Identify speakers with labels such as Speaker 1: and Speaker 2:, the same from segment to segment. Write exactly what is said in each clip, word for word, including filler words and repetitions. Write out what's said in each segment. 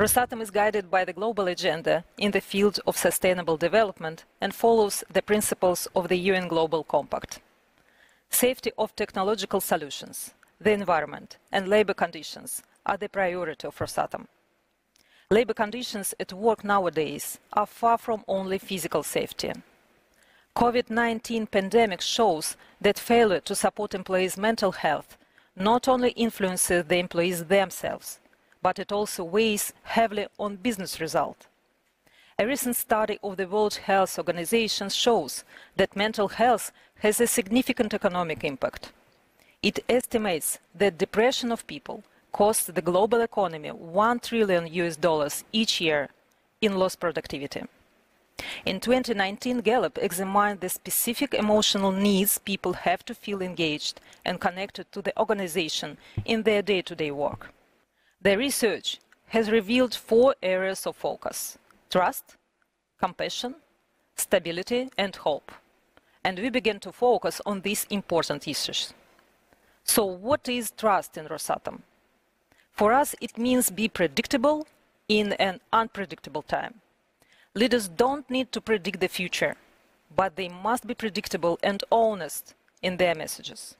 Speaker 1: Rosatom is guided by the global agenda in the field of sustainable development and follows the principles of the U N Global Compact. Safety of technological solutions, the environment, and labor conditions are the priority of Rosatom. Labor conditions at work nowadays are far from only physical safety. COVID nineteen pandemic shows that failure to support employees' mental health not only influences the employees themselves, but it also weighs heavily on business results. A recent study of the World Health Organization shows that mental health has a significant economic impact. It estimates that depression of people costs the global economy one trillion U S dollars each year in lost productivity. In twenty nineteen, Gallup examined the specific emotional needs people have to feel engaged and connected to the organization in their day-to-day work. The research has revealed four areas of focus: trust, compassion, stability, and hope. And we began to focus on these important issues. So what is trust in Rosatom? For us, it means be predictable in an unpredictable time. Leaders don't need to predict the future, but they must be predictable and honest in their messages.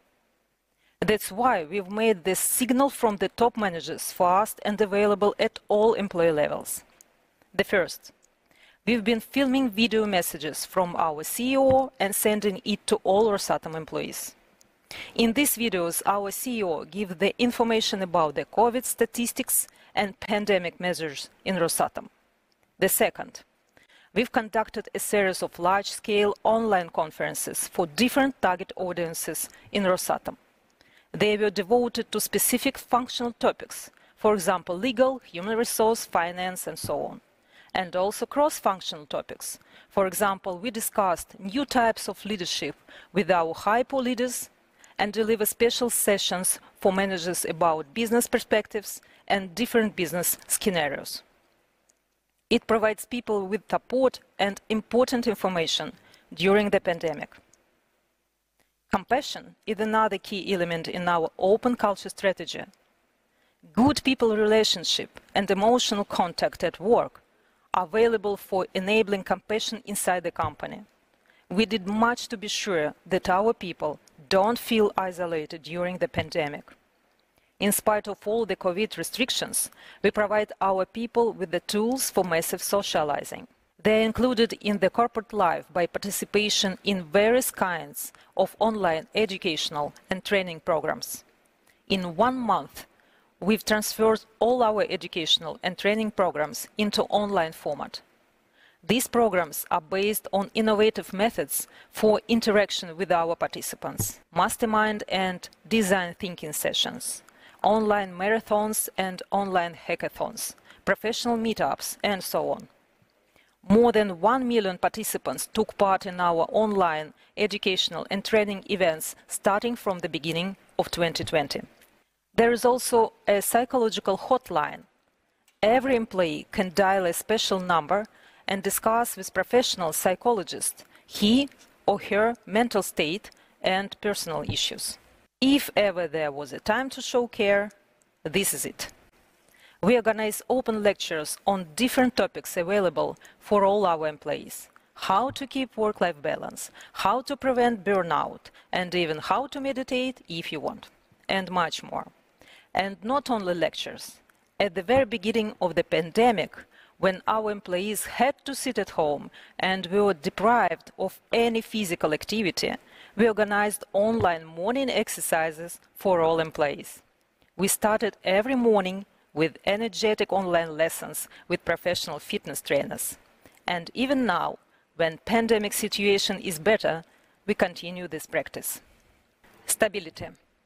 Speaker 1: That's why we've made this signal from the top managers fast and available at all employee levels. The first, we've been filming video messages from our C E O and sending it to all Rosatom employees. In these videos, our C E O gives the information about the COVID statistics and pandemic measures in Rosatom. The second, we've conducted a series of large-scale online conferences for different target audiences in Rosatom. They were devoted to specific functional topics, for example, legal, human resource, finance, and so on, and also cross-functional topics. For example, we discussed new types of leadership with our hypo leaders and deliver special sessions for managers about business perspectives and different business scenarios. It provides people with support and important information during the pandemic. Compassion is another key element in our open culture strategy. Good people relationship and emotional contact at work are available for enabling compassion inside the company. We did much to be sure that our people don't feel isolated during the pandemic. In spite of all the COVID restrictions, we provide our people with the tools for massive socializing. They are included in the corporate life by participation in various kinds of online educational and training programs. In one month, we've transferred all our educational and training programs into online format. These programs are based on innovative methods for interaction with our participants, mastermind and design thinking sessions, online marathons and online hackathons, professional meetups, and so on. More than one million participants took part in our online educational and training events starting from the beginning of twenty twenty. There is also a psychological hotline. Every employee can dial a special number and discuss with professional psychologists he or her mental state and personal issues. If ever there was a time to show care, this is it. We organize open lectures on different topics available for all our employees. How to keep work-life balance, how to prevent burnout, and even how to meditate if you want, and much more. And not only lectures. At the very beginning of the pandemic, when our employees had to sit at home and we were deprived of any physical activity, we organized online morning exercises for all employees. We started every morning with energetic online lessons with professional fitness trainers. And even now, when pandemic situation is better, we continue this practice. Stability.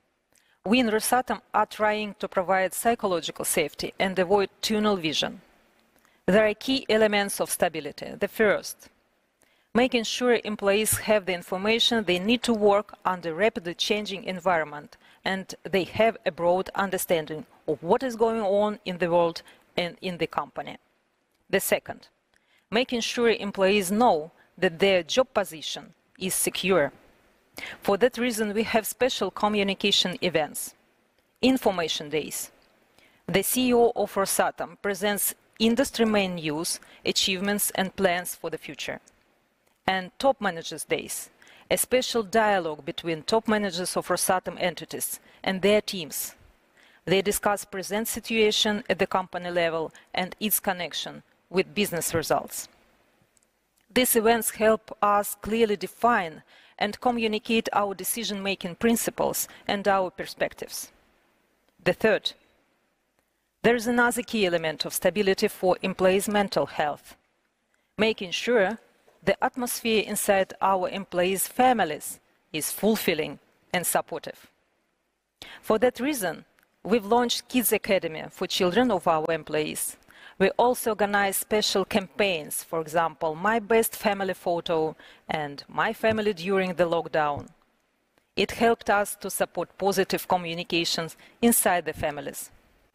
Speaker 1: We in Rosatom are trying to provide psychological safety and avoid tunnel vision. There are key elements of stability. The first, making sure employees have the information they need to work under rapidly changing environment and they have a broad understanding of what is going on in the world and in the company. The second, making sure employees know that their job position is secure. For that reason, we have special communication events, information days. The C E O of Rosatom presents industry main news, achievements and plans for the future. And Top Managers Days, a special dialogue between top managers of Rosatom entities and their teams. They discuss present situation at the company level and its connection with business results. These events help us clearly define and communicate our decision-making principles and our perspectives. The third, there is another key element of stability for employees' mental health, making sure the atmosphere inside our employees' families is fulfilling and supportive. For that reason, we've launched Kids Academy for children of our employees. We also organize special campaigns, for example, My Best Family Photo and My Family During the Lockdown. It helped us to support positive communications inside the families.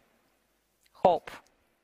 Speaker 1: Hope.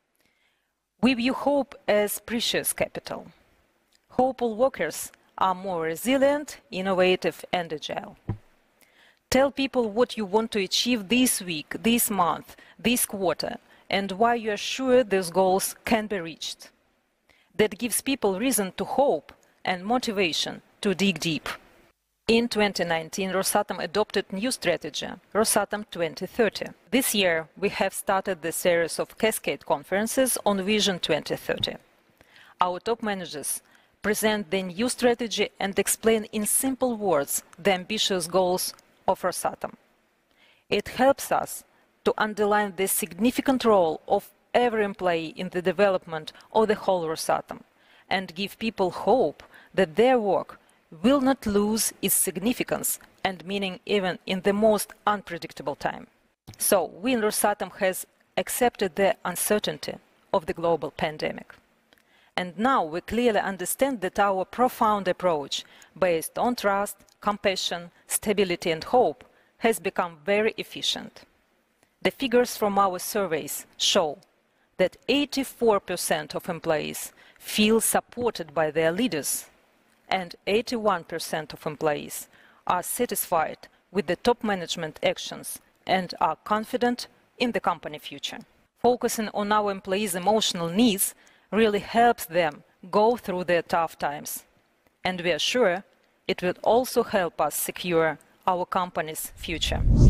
Speaker 1: We view hope as precious capital. Hopeful workers are more resilient, innovative, and agile. Tell people what you want to achieve this week, this month, this quarter, and why you are sure these goals can be reached. That gives people reason to hope and motivation to dig deep. In twenty nineteen, Rosatom adopted new strategy, Rosatom twenty thirty. This year, we have started the series of Cascade conferences on Vision twenty thirty. Our top managers present the new strategy and explain in simple words the ambitious goals of Rosatom. It helps us to underline the significant role of every employee in the development of the whole Rosatom and give people hope that their work will not lose its significance and meaning even in the most unpredictable time. So, we in Rosatom has accepted the uncertainty of the global pandemic. And now we clearly understand that our profound approach, based on trust, compassion, stability and hope, has become very efficient. The figures from our surveys show that eighty-four percent of employees feel supported by their leaders, and eighty-one percent of employees are satisfied with the top management actions and are confident in the company future. Focusing on our employees' emotional needs really helps them go through their tough times, and we are sure it will also help us secure our company's future.